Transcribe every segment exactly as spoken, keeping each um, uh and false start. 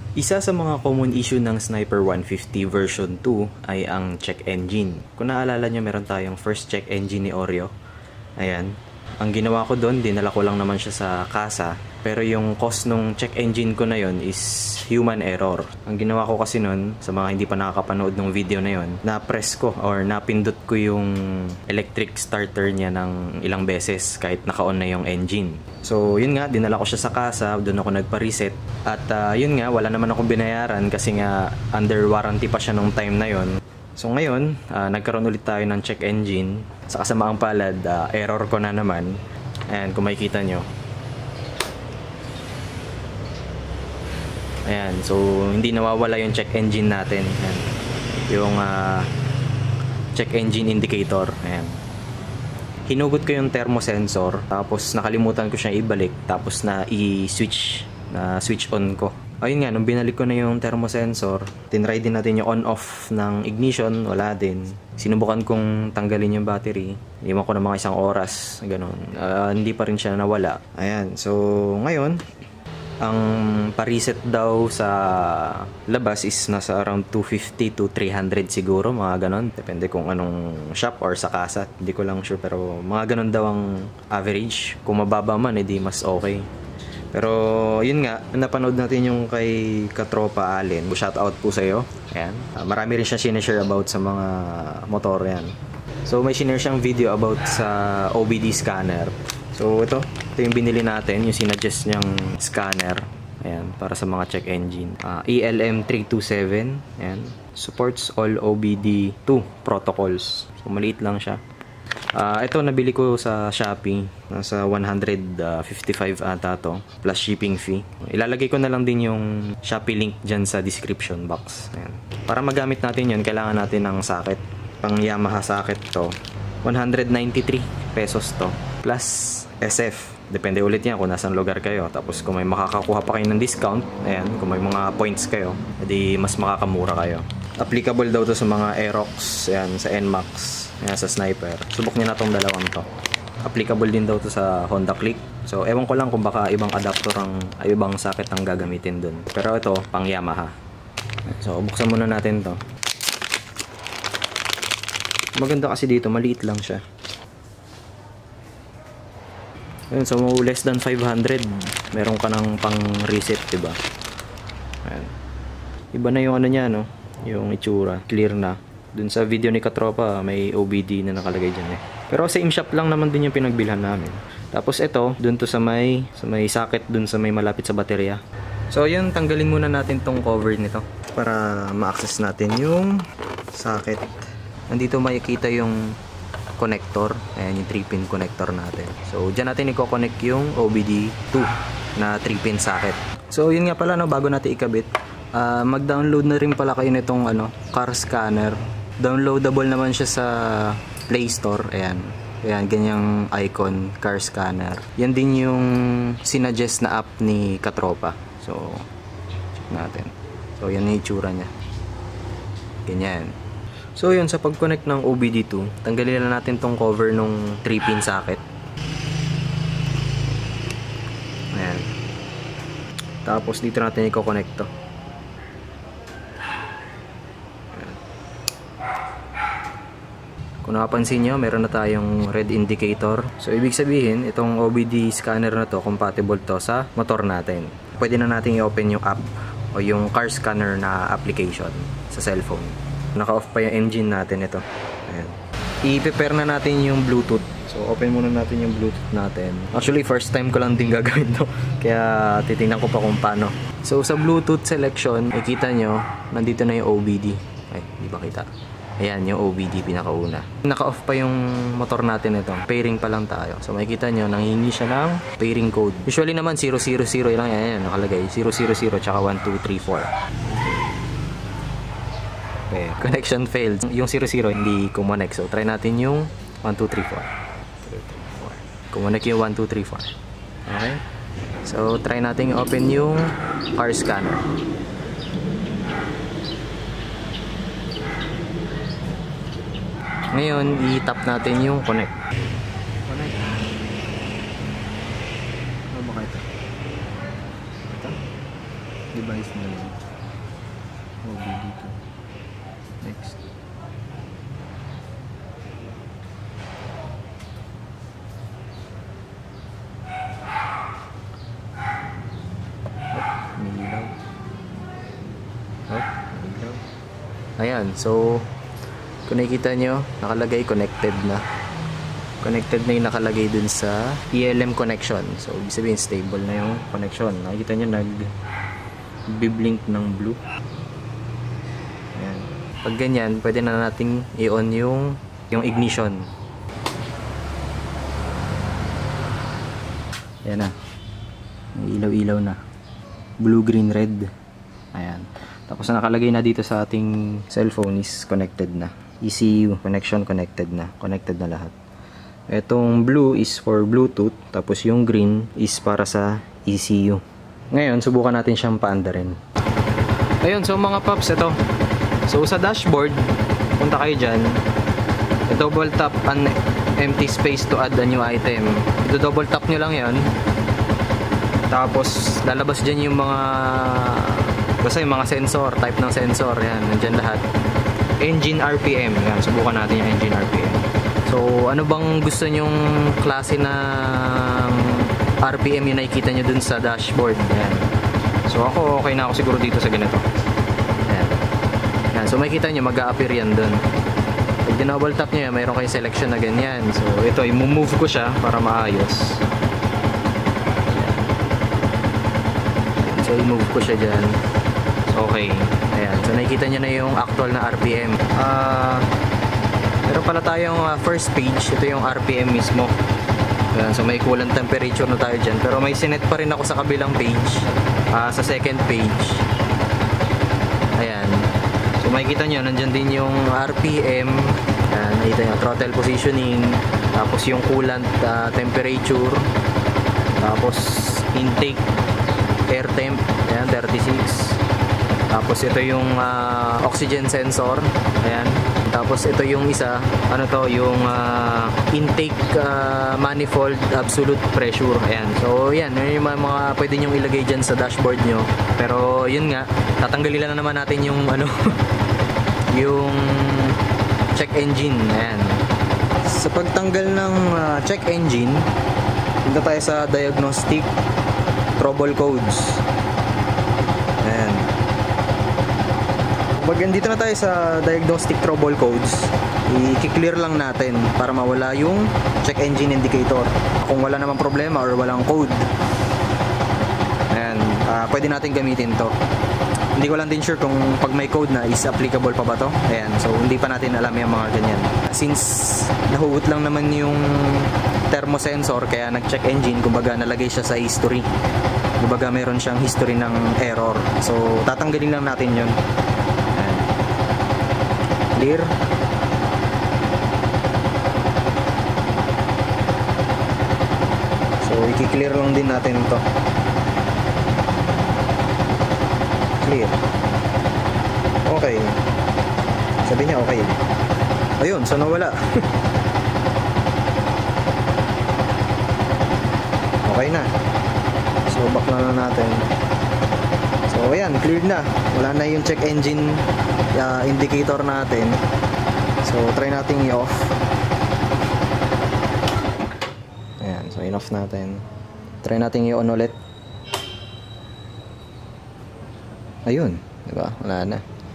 Isa sa mga common issue ng Sniper one fifty version two ay ang check engine. Kung naalala nyo, meron tayong first check engine ni Oreo. Ayan. Ang ginawa ko doon, dinala ko lang naman siya sa kasa. Pero yung cost nung check engine ko na yon is human error. Ang ginawa ko kasi noon, sa mga hindi pa nakakapanood ng video na yon, na-press ko or napindot ko yung electric starter niya ng ilang beses kahit naka-on na yung engine. So yun nga, dinala ko siya sa kasa, doon ako nagpa-reset. At uh, yun nga, wala naman akong binayaran kasi nga under warranty pa siya nung time na yon. So ngayon, uh, nagkaroon ulit tayo ng check engine. Sa kasamaang palad, uh, error ko na naman. Ayan, kung makikita nyo. Ayan, so hindi nawawala yung check engine natin. Ayan, yung uh, check engine indicator. Ayan. Hinugot ko yung thermosensor, tapos nakalimutan ko siya ibalik, tapos na i-switch, na switch on ko. Ayun nga, nung binalik ko na yung thermosensor, tinry din natin yung on-off ng ignition, wala din. Sinubukan kong tanggalin yung battery, iwan ko na mga isang oras, ganun. Uh, hindi pa rin siya nawala. Ayan, so ngayon, ang pa-reset daw sa labas is nasa around two fifty to three hundred siguro, mga ganon. Depende kung anong shop or sa kasa, hindi ko lang sure, pero mga ganon daw ang average. Kung mababa man, edi mas okay. Pero yun nga, napanood natin yung kay Katropa Allen. Shout out po sa iyo. Ayan. Uh, marami rin siya sinishare about sa mga motor yan. So may sinare siyang video about sa O B D scanner. So ito, ito yung binili natin, yung sinuggest niyang scanner. Ayan, para sa mga check engine. Uh, E L M three two seven. Ayan. Supports all O B D two protocols. So maliit lang siya. Uh, ito nabili ko sa Shopee, nasa one hundred fifty-five ata to, plus shipping fee. Ilalagay ko na lang din yung Shopee link dyan sa description box. Ayan. Para magamit natin yun, kailangan natin ng socket. Pang Yamaha socket to, one hundred ninety-three pesos to, plus S F. Depende ulit yan kung nasang lugar kayo. Tapos kung may makakakuha pa kayo ng discount, ayan, kung may mga points kayo, edi mas makakamura kayo. Applicable daw to sa mga Aerox, ayan, sa N MAX, ayan, sa Sniper. Subok niyo na tong dalawang to. Applicable din daw to sa Honda Click. So ewan ko lang kung baka ibang adapter ang, ay ibang socket ang gagamitin dun. Pero ito, pang Yamaha. So buksan muna natin to. Maganda kasi dito, maliit lang siya. Ayun, so less than five hundred, meron ka ng pang reset, diba? Ayan. Iba na yung ano niya, no? Yung itsura, clear na. Dun sa video ni Katropa, may O B D na nakalagay dyan eh. Pero same shop lang naman din yung pinagbilhan namin. Tapos ito, dun to sa may, sa may socket, dun sa may malapit sa baterya. So yun, tanggalin muna natin tong cover nito para ma-access natin yung socket. Nandito makikita yung connector. Ayan yung three pin connector natin. So dyan natin i-connect yung O B D two na three pin socket. So yun nga pala, no, bago natin ikabit, uh, mag-download na rin pala kayo nitong ano, car scanner. Downloadable naman siya sa Play Store. Ayan. Ayan, ganyang icon, car scanner. Yan din yung sinuggest na app ni Katropa. So check natin. So yan yung itsura niya. Ganyan. So yun, sa pag-connect ng O B D two, tanggalin na natin tong cover nung three pin socket. Ayan. Tapos dito natin i-connect to. Ayan. Kung napapansin nyo, meron na tayong red indicator. So ibig sabihin, itong O B D scanner na to, compatible to sa motor natin. Pwede na natin i-open yung app o yung car scanner na application sa cellphone. Naka-off pa yung engine natin ito. Ayan. I-prepare na natin yung Bluetooth. So open muna natin yung Bluetooth natin. Actually first time ko lang din gagawin to, kaya titingnan ko pa kung paano. So sa Bluetooth selection, makikita nyo, nandito na yung O B D. Ay, di ba kita? Ayan yung O B D pinakauna. Naka-off pa yung motor natin ito. Pairing pa lang tayo. So makikita nyo, nanghingi siya ng pairing code. Usually naman zero zero zero lang yan, yan nakalagay. zero zero zero tsaka one two three four. Okay, connection failed. Yung zero zero hindi kumonek. So try natin yung one two three four. Kumonek yung one two three four. Okay. So try natin open yung car scanner. Ngayon, i-tap natin yung connect. Connect. Ano ba ito? Ito? device na lang. O B dito. Next. Ayan, so kung nakikita nyo, nakalagay connected na. Connected na yung nakalagay dun sa E L M connection. So, ibig sabihin stable na yung connection. Nakikita nyo, nag-biblink ng blue. Ayan. Pag ganyan, pwede na nating i-on yung, yung ignition. Ayan na. Ilaw-ilaw na. Blue, green, red. Ayan. Tapos nakalagay na dito sa ating cellphone is connected na. E C U connection connected na. Connected na lahat. Etong blue is for Bluetooth. Tapos yung green is para sa E C U. Ngayon, subukan natin siyang paandarin. Ayun, so mga paps, ito. So sa dashboard, punta kayo dyan. Double tap an empty space to add a new item. Ito double tap nyo lang yan. Tapos lalabas dyan yung mga basta yung mga sensor, type ng sensor, yan, nandyan lahat. Engine R P M, yan, subukan natin yung engine R P M. So, ano bang gusto nyong klase ng R P M yung nakikita nyo dun sa dashboard? Yan. So, ako, okay na ako siguro dito sa ganito. Yan. Yan. So, makikita nyo, mag-a-appear yan dun. Pag dinouble tap nyo yan, mayroon kayong selection na ganyan. So, ito, i-move ko siya para maayos. Yan. So, i-move ko siya dyan. Okay. Ayan. So, nakikita nyo na yung actual na R P M. Ah... Uh, Meron pala tayong uh, first page. Ito yung R P M mismo. Ayan, so may coolant temperature na tayo dyan. Pero may sinet pa rin ako sa kabilang page. Uh, sa second page. Ayan. So makikita nyo, nandyan din yung R P M. Ayan, nakita nyo, throttle positioning. Tapos yung coolant uh, temperature. Tapos intake air temp. Ayan, thirty-six. Tapos ito yung uh, oxygen sensor. Ayan. Tapos ito yung isa, ano to, yung uh, intake uh, manifold absolute pressure. Ayan. So yan, yun yung mga, mga pwede nyong ilagay dyan sa dashboard nyo. Pero yun nga, tatanggalin na naman natin yung ano, yung check engine. Ayan. Sa pagtanggal ng uh, check engine, punta tayo sa diagnostic trouble codes. Ayan. Pag dito na tayo sa diagnostic trouble codes, i-clear lang natin para mawala yung check engine indicator. Kung wala namang problema or walang code, ayan, uh, pwede natin gamitin to. Hindi ko lang din sure kung pag may code na is applicable pa ba to. Ayan, so hindi pa natin alam yung mga ganyan. Since nahugot lang naman yung thermosensor, kaya nag-check engine, kumbaga nalagay siya sa history. Kumbaga meron siyang history ng error. So tatanggalin lang natin yun. Clear. So i-clear lang din natin ito. Clear. Okay. Sabi niya okay. Ayun, so nawala. Okay na. So back na lang natin. So ayan, cleared na. Wala na yung check engine uh, indicator natin. So try nating i-off. Ayan, so in-off natin. Try nating i-on ulit. Ayun, di ba? Wala na.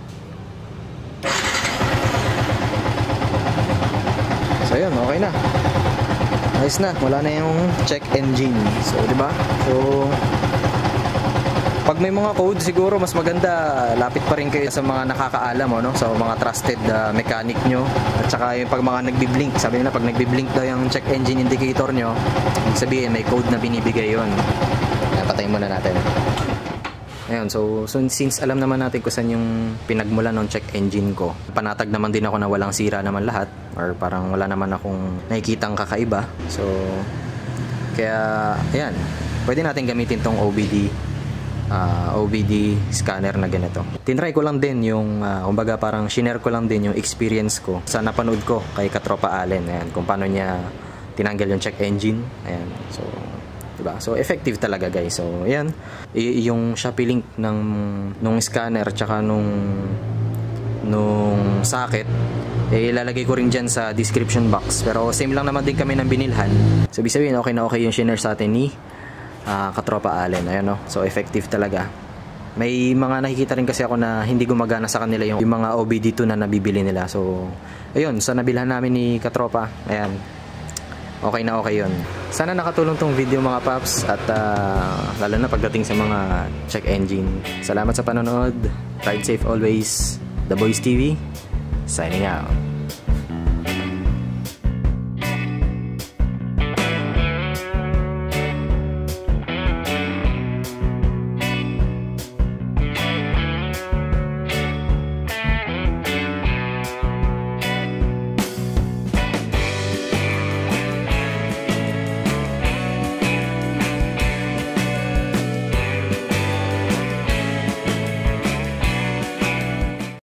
So ayun, okay na. Nice na, wala na yung check engine. So di ba? So pag may mga code, siguro mas maganda lapit pa rin kayo sa mga nakakaalam, no? So mga trusted uh, mechanic nyo. At saka yung pag mga nagbi-blink, sabi nila pag nagbi-blink daw yung check engine indicator nyo, ibig sabihin may code na binibigay yun. Ayan, patayin muna natin. Ayun, so, so since alam naman natin kung saan yung pinagmulan ng check engine ko, panatag naman din ako na walang sira naman lahat, or parang wala naman akong nakikitang kakaiba. So kaya ayan, pwede natin gamitin tong O B D Uh, O B D scanner na ganito. Tinry ko lang din yung uh, kumbaga parang shinare ko lang din yung experience ko sa napanood ko kay Katropa Allen. Ayan, kung paano niya tinanggal yung check engine. Ayan. So diba? So effective talaga guys. So ayan, y- yung Shopee link ng nung scanner tsaka nung nung socket, eh ilalagay ko rin dyan sa description box. Pero same lang naman din kami ng binilhan. So ibig sabihin okay na okay yung shinare sa atin ni uh, Katropa Allen. Ayan, no? So effective talaga. May mga nakikita rin kasi ako na hindi gumagana sa kanila yung, yung mga O B D two na nabibili nila. So ayun, sa nabilhan namin ni Katropa, ayan, okay na okay yun. Sana nakatulong tong video mga paps. At uh, lalo na pagdating sa mga check engine. Salamat sa panonood. Ride safe always. The Boys T V signing out.